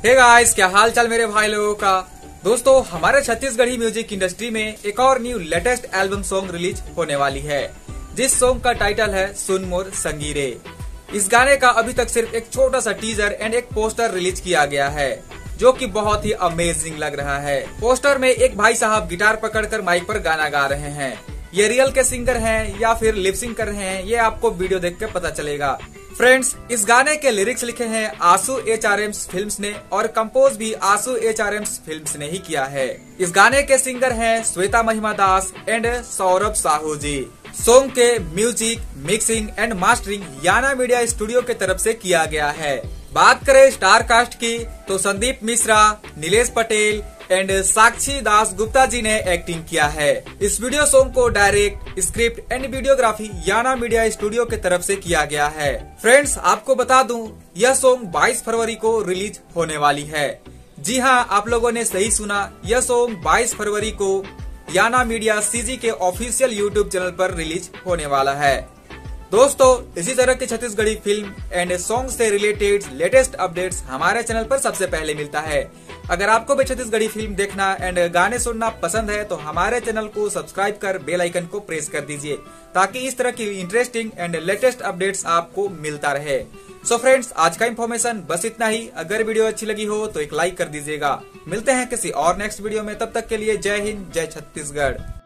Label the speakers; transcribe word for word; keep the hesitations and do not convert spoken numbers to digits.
Speaker 1: Hey guys, क्या हाल चाल मेरे भाई लोगों का। दोस्तों, हमारे छत्तीसगढ़ी म्यूजिक इंडस्ट्री में एक और new latest album song release होने वाली है, जिस सॉन्ग का टाइटल है सुन मोर संगीरे। इस गाने का अभी तक सिर्फ एक छोटा सा टीजर एंड एक पोस्टर रिलीज किया गया है, जो कि बहुत ही अमेजिंग लग रहा है। पोस्टर में एक भाई साहब गिटार पकड़कर माइक पर गाना गा रहे हैं। ये रियल के सिंगर हैं या फिर लिप सिंग कर रहे हैं, ये आपको वीडियो देख के पता चलेगा। फ्रेंड्स, इस गाने के लिरिक्स लिखे हैं आंसू एच आर एम्स फिल्म्स ने और कंपोज भी आंसू एच आर एम्स फिल्म्स ने ही किया है। इस गाने के सिंगर हैं श्वेता महिमा दास एंड सौरभ साहू जी। सॉन्ग के music, mixing and mastering Yana media studio के तरफ से किया गया है। बात करें स्टार कास्ट की तो संदीप मिश्रा, नीलेश पटेल एंड साक्षी दास गुप्ता जी ने एक्टिंग किया है। इस वीडियो सॉन्ग को direct, script and videography Yana media studio के तरफ से किया गया है। फ्रेंड्स, आपको बता दूं, यह सॉन्ग बाईस फरवरी को रिलीज होने वाली है। जी हां, आप लोगों ने सही सुना, यह सॉन्ग बाईस फरवरी को याना मीडिया सीजी के ऑफिशियल यूट्यूब चैनल पर रिलीज होने वाला है। दोस्तों, इसी तरह की छत्तीसगढ़ी फिल्म एंड सॉन्ग से रिलेटेड लेटेस्ट अपडेट्स हमारे चैनल पर सबसे पहले मिलता है। अगर आपको भी छत्तीसगढ़ी फिल्म देखना एंड गाने सुनना पसंद है तो हमारे चैनल को सब्सक्राइब कर बेल आइकन को प्रेस कर दीजिए, ताकि इस तरह की इंटरेस्टिंग एंड लेटेस्ट अपडेट्स आपको मिलता रहे। सो फ्रेंड्स, आज का इन्फॉर्मेशन बस इतना ही। अगर वीडियो अच्छी लगी हो तो एक लाइक कर दीजिएगा। मिलते हैं किसी और नेक्स्ट वीडियो में, तब तक के लिए जय हिंद, जय छत्तीसगढ़।